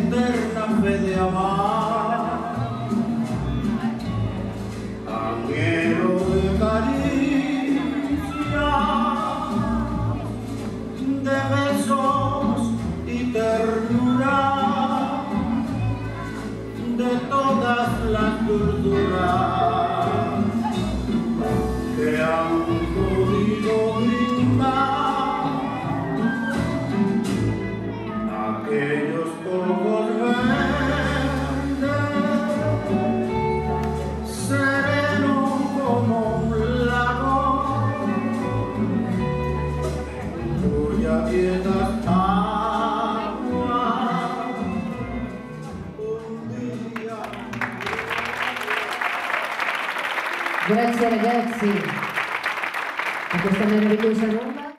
eterna fe de amar, anhelo de caricia, de besos y ternura, de todas las dulzuras que han podido brindar aquellos pocos verdes, sereno como un lago, cuya quieta agua un día. Grazie ragazzi a questa meravigliosa roba.